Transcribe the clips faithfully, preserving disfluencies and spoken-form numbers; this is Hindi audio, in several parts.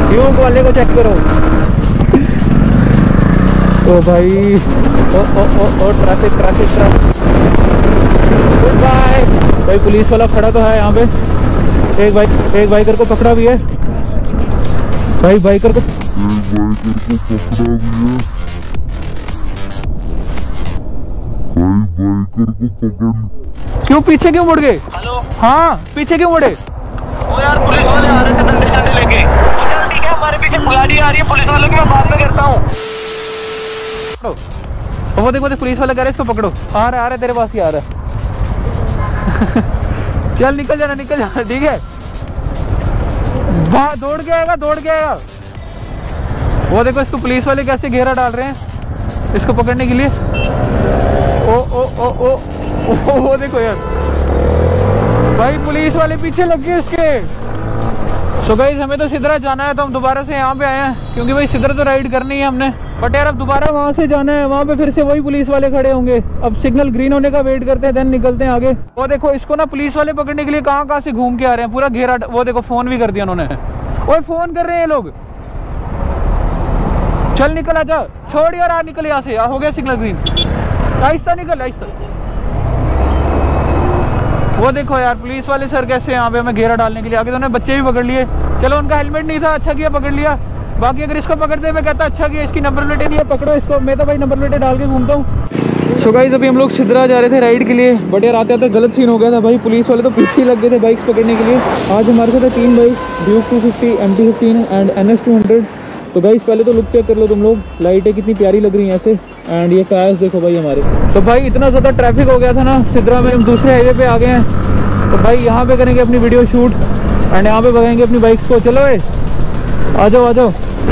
ड्यूक वाले को चेक करो। ओ भाई ओ ओ ओ ओ traffic traffic traffic. Goodbye भाई। पुलिस वाला खड़ा तो है यहाँ पे। एक बाइक एक बाइकर को पकड़ा भी है भाई। बाइकर को क्यों पीछे क्यों मुड़ गए? हेलो हाँ पीछे क्यों मुड़े? वो यार पुलिस वाले आ रहे थे डंडे शंडे लेके। चल ठीक है, हमारे पीछे गाड़ी आ रही है पुलिस वालों की, मैं बाद में करता हूँ। वो देखो देख पुलिस वाला कह रहे इसको पकड़ो। आ रहा आ रहा तेरे पास ही आ रहा है। चल निकल जाना निकल जाना ठीक है। वहाँ दौड़ के आएगा दौड़ के आएगा। वो देखो इसको पुलिस वाले कैसे घेरा डाल रहे हैं इसको पकड़ने के लिए। ओ ओ ओ ओ ओ वो देखो यार भाई पुलिस वाले पीछे लग गए इसके। सो गाइस हमें तो सिदरा जाना है तो हम दोबारा से यहाँ पे आए हैं क्योंकि भाई सिदरा तो राइड करनी है हमने। बट यार अब दोबारा वहाँ से जाना है, वहाँ पे फिर से वही पुलिस वाले खड़े होंगे। अब सिग्नल ग्रीन होने का वेट करते हैं देन निकलते हैं आगे। वो देखो इसको ना पुलिस वाले पकड़ने के लिए कहाँ कहाँ से घूम के आ रहे हैं पूरा घेरा। वो देखो फोन भी कर दिया उन्होंने। वो फोन कर रहे हैं लोग। चल निकल आजा छोड़ यार आ निकल यहाँ से। हो गया सिग्नल ग्रीन। आहिस्ता निकल आहिस्ता। वो देखो यार पुलिस वाले सर कैसे यहाँ पे हमें घेरा डालने के लिए आगे। तो उन्होंने बच्चे भी पकड़ लिए। चलो उनका हेलमेट नहीं था, अच्छा किया पकड़ लिया। बाकी अगर इसको पकड़ते मैं कहता अच्छा किया इसकी नंबर प्लेटें नहीं है, पकड़ो इसको। मैं तो भाई नंबर प्लेटें डाल के घूमता हूँ। सो गाइस अभी हम लोग सिदरा जा रहे थे राइड के लिए। बट यार आते आते गलत सीन हो गया था भाई। पुलिस वाले तो पीछे ही लग गए थे बाइक्स पकड़ने के लिए। आज हमारे साथ है तीन bikes Duke two fifty, M T fifteen and N S two hundred. तो गाइस पहले तो लुक चेक कर लो तुम लोग। लाइटें कितनी प्यारी लग रही हैं ऐसे। एंड ये टायर्स देखो भाई हमारे। तो भाई इतना ज़्यादा ट्रैफिक हो गया था ना सिदरा में, हम दूसरे हाईवे पे आ गए हैं। तो भाई यहाँ पे करेंगे अपनी वीडियो शूट एंड यहाँ पे भगाएंगे अपनी बाइक्स को। चलो भाई आ जाओ आ जाओ।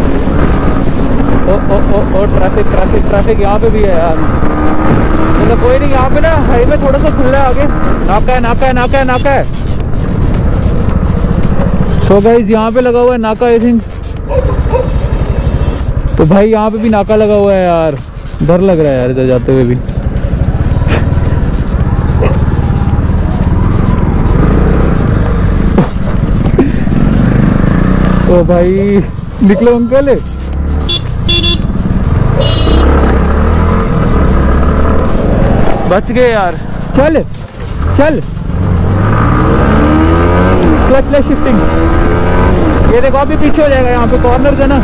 ओ ओ ओ ओ ट्रैफिक ट्रैफिक ट्रैफिक यहाँ पे भी है यार। मतलब कोई नहीं, यहाँ पे ना हाईवे थोड़ा सा खुला है आगे। नाका है नाका है नाका है नाका है। सो गाइस यहाँ पे लगा हुआ है नाका आई थिंक। तो भाई यहाँ पे भी नाका लगा हुआ है यार। डर लग रहा है यार इधर जाते हुए भी। ओ भाई निकलो अंकल। बच गए यार। चल चल क्लचलेस शिफ्टिंग। ये देखो अभी पीछे हो जाएगा यहाँ पे कॉर्नर है ना।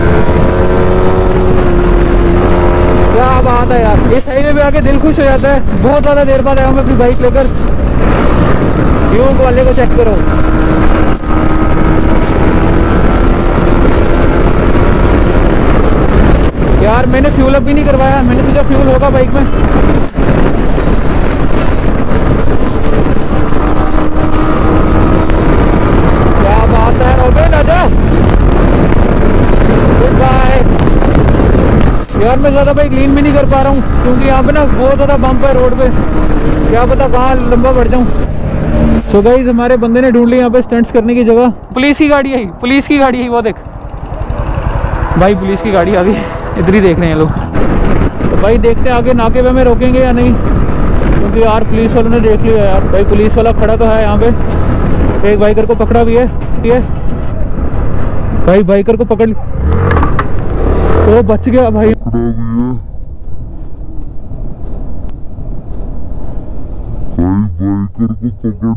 क्या बात है यार, इस हाईवे पे आके दिल खुश हो जाता है। बहुत ज़्यादा देर बाद आया हूँ मैं अपनी बाइक लेकर। ड्यूक वाले को चेक करो। यार मैंने फ्यूल अप भी नहीं करवाया, मैंने सोचा फ्यूल होगा बाइक में। क्या बात है रोबे ना जाओ। Goodbye. यार मैं ज़्यादा बाइक लीन भी नहीं कर पा रहा हूँ क्योंकि यहाँ पे ना बहुत ज़्यादा बम्प है रोड पे। क्या पता कहाँ लंबा बढ़ जाऊँ। सो गाइस हमारे बंदे ने ढूंढ ली यहाँ पे स्टंट्स करने की जगह। पुलिस की गाड़ी आई, पुलिस की गाड़ी आई। वो देख भाई पुलिस की गाड़ी आ गई। इधर ही देख रहे हैं लोग। तो भाई देखते हैं आगे नाके पे हमें रोकेंगे या नहीं क्योंकि यार पुलिस वालों ने देख लिया यार। भाई पुलिस वाला खड़ा तो है यहाँ पे। एक बाइकर को पकड़ा भी है। ये भाई बाइकर को पकड़। ओ बच गया भाई। बाइकर को पकड़।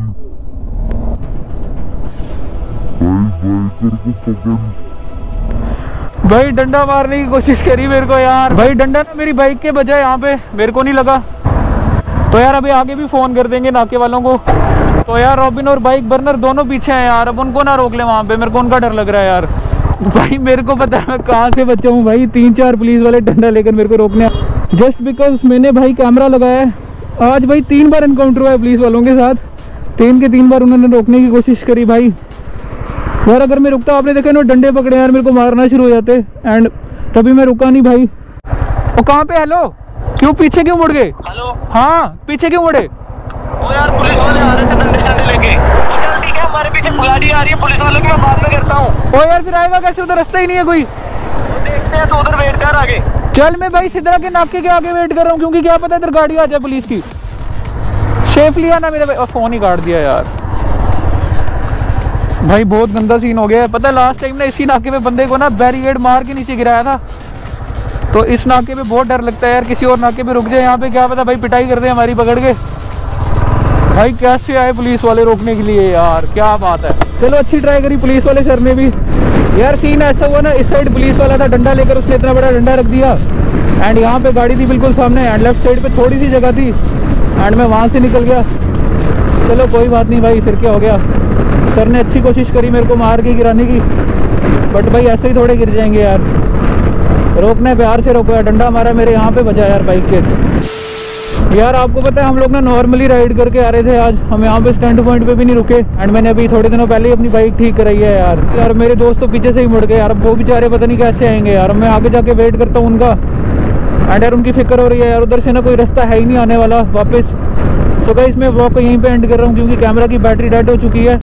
बाइकर को पकड़। भाई डंडा मारने की कोशिश करी मेरे को यार। भाई डंडा ना मेरी बाइक के बजाय यहाँ पे मेरे को नहीं लगा। तो यार अभी आगे भी फोन कर देंगे नाके वालों को। तो यार रॉबिन और बाइक बर्नर दोनों पीछे हैं यार। अब उनको ना रोक ले वहाँ पे, मेरे को उनका डर लग रहा है यार। भाई मेरे को पता है मैं कहाँ से बचा हूँ भाई। तीन चार पुलिस वाले डंडा लेकर मेरे को रोकने जस्ट बिकॉज मैंने भाई कैमरा लगाया है। आज भाई तीन बार एनकाउंटर हुआ है पुलिस वालों के साथ। तीन के तीन बार उन्होंने रोकने की कोशिश करी भाई। यार अगर मैं रुकता, आपने देखा ना डंडे पकड़े यार मेरे को मारना शुरू हो जाते। एंड तभी मैं रुका नहीं भाई। और कहाँ पे? हेलो क्यों पीछे क्यों मुड़ गए? हेलो हाँ पीछे क्यों मुड़े? वो यार पुलिस वाले आ रहे थे डंडे शंडे लेके। चल ठीक है, हमारे पीछे गाड़ी आ रही है पुलिस वालों की, मैं बाद में करता हूँ। ओ यार फिर आएगा कैसे? उधर रास्ता ही नहीं है कोई। तो देखते हैं, तो उधर वेट कर आगे। चल मैं भाई सिदरा के नाके के आगे वेट कर रहा हूँ क्योंकि क्या पता इधर गाड़ी आ जाए पुलिस की। सेफली आना मेरे भाई। फोन ही काट दिया यार। भाई बहुत गंदा सीन हो गया है। पता है लास्ट टाइम ना इसी नाके पे बंदे को ना बैरिकेड मार के नीचे गिराया था, तो इस नाके पे बहुत डर लगता है यार, किसी और नाके पे रुक जाए यहाँ पे क्या पता भाई पिटाई कर दे हमारी पकड़ के। भाई कैसे आए पुलिस वाले रोकने के लिए यार, क्या बात है। चलो अच्छी ट्राई करी पुलिस वाले सर ने भी यार। सीन ऐसा हुआ ना, इस साइड पुलिस वाला था डंडा लेकर, उसने इतना बड़ा डंडा रख दिया एंड यहाँ पे गाड़ी थी बिल्कुल सामने एंड लेफ्ट साइड पे थोड़ी सी जगह थी एंड मैं वहाँ से निकल गया। चलो कोई बात नहीं भाई, फिर क्या हो गया। सर ने अच्छी कोशिश करी मेरे को मार के गिराने की, बट भाई ऐसे ही थोड़े गिर जाएंगे यार। रोकने प्यार से रोको यार, डंडा मारा मेरे यहाँ पे बजा यार बाइक के। यार आपको पता है हम लोग ना नॉर्मली राइड करके आ रहे थे आज, हम यहाँ पे स्टैंड पॉइंट पे भी नहीं रुके एंड मैंने अभी थोड़े दिनों पहले ही अपनी बाइक ठीक कराई है यार। यार मेरे दोस्त तो पीछे से ही मुड़ गए यार, अब वो बेचारे पता नहीं कैसे आएंगे यार। मैं आगे जाके वेट करता हूँ उनका एंड यार उनकी फिक्र हो रही है यार, उधर से ना कोई रास्ता है ही नहीं आने वाला वापस। सो गाइस मैं व्लॉग को यहीं पे एंड कर रहा हूँ क्योंकि कैमरा की बैटरी डेड हो चुकी है।